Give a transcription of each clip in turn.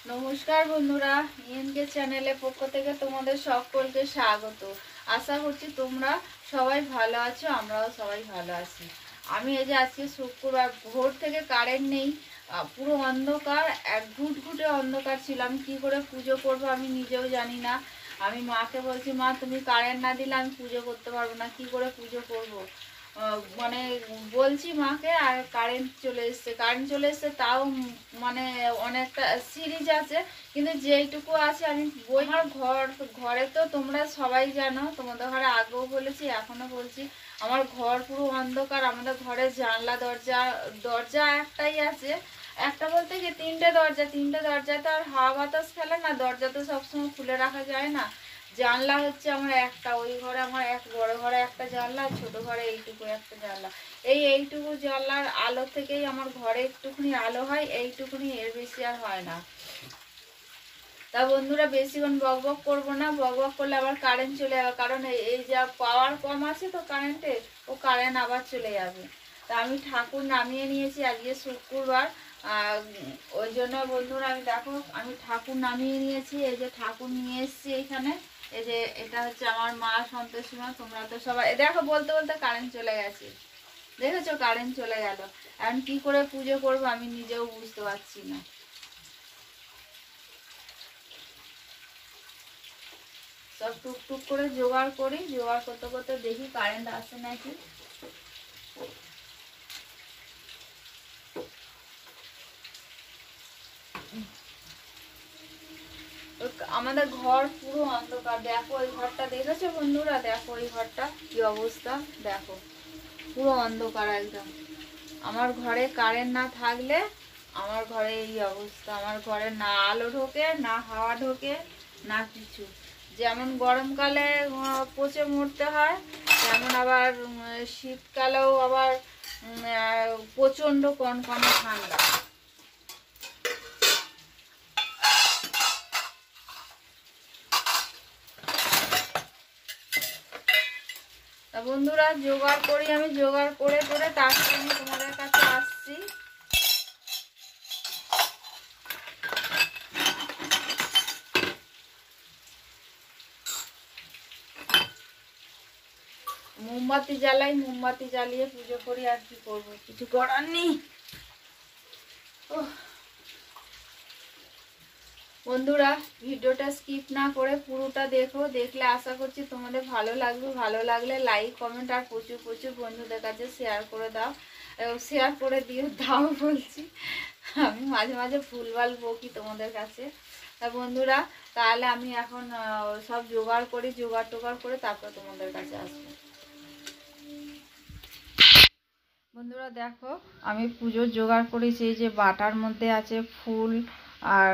নমস্কার বন্ধুরা, ইএনকে চ্যানেলের পক্ষ থেকে তোমাদের সকলকে স্বাগত। আশা করছি তোমরা সবাই ভালো আছো, আমরাও সবাই ভালো আছি। আমি এই যে আজকে শুক্রবার ভোর থেকে কারেন্ট নেই, পুরো অন্ধকার, এক ঘুটঘুটে অন্ধকার ছিল। আমি কী করে পুজো করব আমি নিজেও জানি না। আমি মাকে বলছি, মা তুমি কারেন্ট না দিলে আমি পুজো করতে পারবো না, কি করে পুজো করব। মানে বলছি মাকে, আর কারেন্ট চলে এসছে তাও মানে অনেকটা সিরিজ আছে, কিন্তু যেইটুকু আছে আমি বই। আমার ঘরে তো তোমরা সবাই জানো, তোমাদের ঘরে আগেও বলেছি এখনো বলছি, আমার ঘর পুরো অন্ধকার। আমাদের ঘরের জানলা দরজা একটাই আছে, একটা বলতে কি তিনটে দরজাতে আর হাওয়া বাতাস ফেলে না, দরজা তো সবসময় খুলে রাখা যায় না। জানলা হচ্ছে আমার একটা, ওই ঘরে আমার এক বড় ঘরে একটা জানলা, ছোট ঘরে এইটুকু একটা জানলা। এইটুকু জানলার আলো থেকেই আমার ঘরে একটুখানি আলো হয়, এইটুকুনি, এর বেশি আর হয় না। তা বন্ধুরা বেশিক্ষণ বকবক করবো না, বকবক করলে আবার কারেন্ট চলে যাবে, কারণ এই যা পাওয়ার কম আছে তো কারেন্টে, ও কারেন্ট আবার চলে যাবে। তা আমি ঠাকুর নামিয়ে নিয়েছি, আজকে শুক্রবার, ওই জন্য বন্ধুরা আমি ঠাকুর নামিয়ে নিয়েছি। এই যে ঠাকুর নিয়ে এসেছি এইখানে, এই যে এটা হচ্ছে আমার মা সন্তোষী মা। তোমরা তো সবাই দেখো, বলতে বলতে কারেন্ট চলে গেছে, দেখেছো কারেন্ট চলে গেল। এখন কি করে পুজো করবো আমি নিজেও বুঝতে পারছি না। সব টুকটুক করে জোগাড় করি, জোগাড় করতে করতে দেখি কারেন্ট আসে নাকি। আমাদের ঘর পুরো অন্ধকার। দেখো ওই ঘরটা, দেখেছো বন্ধুরা, দেখো ওই ঘরটা কি অবস্থা, দেখো পুরো অন্ধকার একদম। আমার ঘরে কারেন্ট না থাকলে আমার ঘরে এই অবস্থা। আমার ঘরে না আলো ঢোকে, না হাওয়া ঢোকে, না কিছু। যেমন গরমকালে পচে মরতে হয়, তেমন আবার শীতকালেও আবার প্রচণ্ড কনকনে ঠান্ডা। বন্ধুরা জোগাড় করি, আমি জোগাড় করে তারপরে আমি তোমাদের কাছে আসছি। মোমবাতি জ্বালাই, মোমবাতি জ্বালিয়ে পুজো করি, আর কি করবো, কিছু করার নেই। বন্ধুরা ভিডিওটা স্কিপ না করে পুরোটা দেখো, দেখলে আশা করছি তোমাদের ভালো লাগবে। ভালো লাগলে লাইক কমেন্ট আর প্রচুর প্রচুর বন্ধুদের কাছে শেয়ার করে দাও, শেয়ার করে দাও বলছি। আমি মাঝে মাঝে ভুলভাল বকি তোমাদের কাছে। তা বন্ধুরা তাহলে আমি এখন সব জোগাড় করি, জোগাড় করে তারপর তোমাদের কাছে আসবো। বন্ধুরা দেখো আমি পুজোর জোগাড় করেছি। এই যে বাটার মধ্যে আছে ফুল আর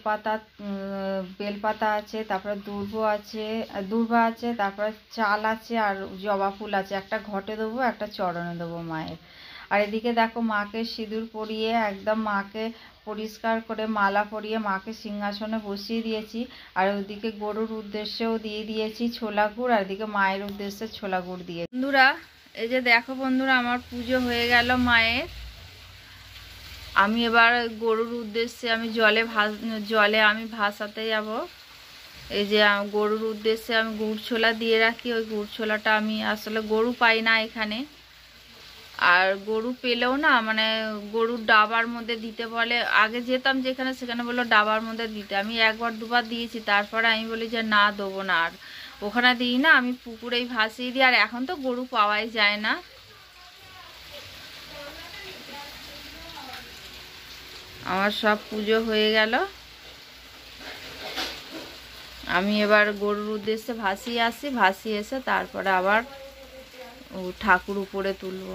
বেলপাতা আছে, তারপরে দূর্বা আছে, তারপরে চাল আছে, আর জবা ফুল আছে। একটা ঘটে দেবো, একটা চরণে দেবো মায়ের। আর এদিকে দেখো মাকে সিঁদুর পরিয়ে একদম মাকে পরিষ্কার করে মালা পরিয়ে মাকে সিংহাসনে বসিয়ে দিয়েছি। আর ওদিকে গরুর উদ্দেশ্যেও দিয়ে দিয়েছি ছোলা গুড়, আর এদিকে মায়ের উদ্দেশ্যে ছোলা গুড় দিয়ে। বন্ধুরা এই যে দেখো বন্ধুরা আমার পুজো হয়ে গেল মায়ের। আমি এবার গরুর উদ্দেশ্যে আমি জলে আমি ভাসাতে যাব। এই যে গরুর উদ্দেশ্যে আমি গুড় ছোলা দিয়ে রাখি। ওই গুড় ছোলাটা আমি আসলে গরু পাই না এখানে, আর গরু পেলেও না মানে গরুর ডাবার মধ্যে দিতে বলে। আগে যেতাম যেখানে, সেখানে বললো ডাবার মধ্যে দিতে। আমি একবার দুবার দিয়েছি, তারপরে আমি বলি যে না দেবো না, আর ওখানে দিই না, আমি পুকুরেই ভাসিয়ে দিই। আর এখন তো গরু পাওয়াই যায় না। আমার সব পুজো হয়ে গেল, আমি এবার গরুর উদ্দেশ্যে ভাসিয়ে আসি, ভাসিয়ে এসে তারপরে আবার ঠাকুর উপরে তুলব।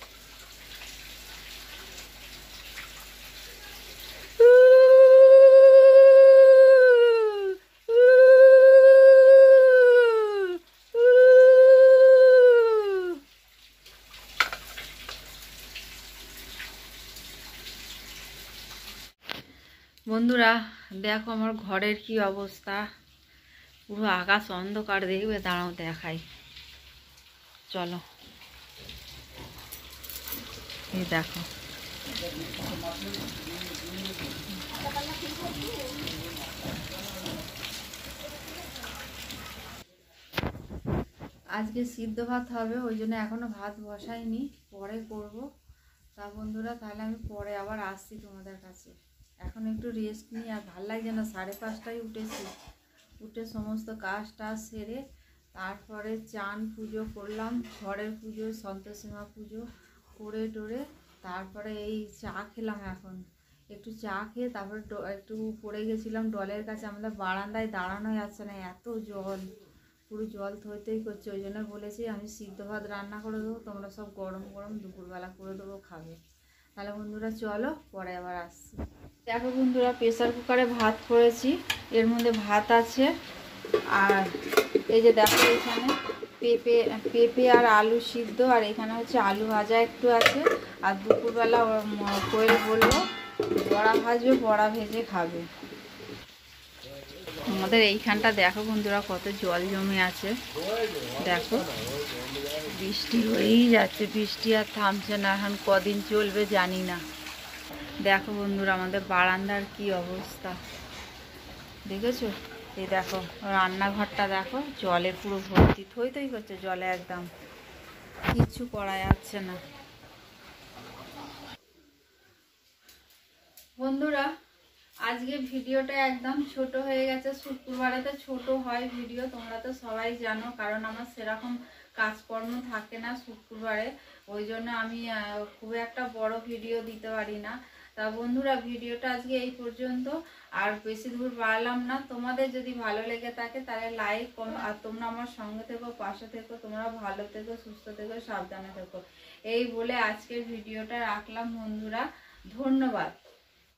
বন্ধুরা দেখো আমার ঘরের কি অবস্থা, পুরো আকাশ অন্ধকার। দেখবে, দাঁড়াও দেখাই, চলো। এই দেখো আজকে সিদ্ধ ভাত হবে, ওই জন্য এখনো ভাত বসাইনি, পরে করব। তা বন্ধুরা তাহলে আমি পরে আবার আসছি তোমাদের কাছে। এখন একটু রেস্ট নিই, আর ভাল লাগছে না, 5:30টায় উঠেছি। উঠে সমস্ত কাজ টাজ সেরে তারপরে চান পুজো করলাম, ঘরের পুজো, সন্তোষীমা পুজো করে টোরে তারপরে এই চা খেলাম। এখন একটু চা খেয়ে তারপরে একটু পড়ে গেছিলাম ডলের কাছে। আমাদের বারান্দায় দাঁড়ানো যাচ্ছে না, এত জল, পুরো জল থইতেই করছে। ওই জন্য বলেছি আমি সিদ্ধ ভাত রান্না করে দেবো, তোমরা সব গরম গরম দুপুরবেলা করে দেবো, খাবে। তাহলে বন্ধুরা চলো পরে আবার আসছি। দেখো বন্ধুরা, প্রেসার কুকারে ভাত করেছি, এর মধ্যে ভাত আছে। আর এই যে দেখো এখানে পেঁপে আর আলু সিদ্ধ, আর এখানে হচ্ছে আলু ভাজা একটু আছে। আর দুপুরবেলা কোয়েল বললো বড়া ভাজবে, বড়া ভেজে খাবে। আমাদের এইখানটা দেখো বন্ধুরা কত জল জমে আছে, দেখো বৃষ্টি হয়েই যাচ্ছে, বৃষ্টি আর থামছে না। এখন কদিন চলবে জানি না। দেখো বন্ধুরা আমাদের বারান্দার কি অবস্থা দেখেছো? এই দেখো রান্নাঘরটা দেখো জলে পুরো ভর্তি, থই থই করছে জলে, একদম কিচ্ছু করা যাচ্ছে না। বন্ধুরা আজকে ভিডিওটা একদম ছোট হয়ে গেছে। শুক্রবারে তো ছোট হয় ভিডিও, তোমরা তো সবাই জানো, কারণ আমার সেরকম কাজকর্ম থাকে না শুক্রবারে, ওই জন্য আমি খুব একটা বড় ভিডিও দিতে পারি না। তা বন্ধুরা ভিডিওটা আজকে এই পর্যন্ত, আর বেশি দূর বাড়ালাম না। তোমাদের যদি ভালো লেগে থাকে তাহলে লাইক, আর তোমরা আমার সঙ্গে থেকো, পাশে থেকো, তোমরা ভালো থেকো, সুস্থ থেকো, সাবধানে থেকো। এই বলে আজকের ভিডিওটা রাখলাম বন্ধুরা, ধন্যবাদ।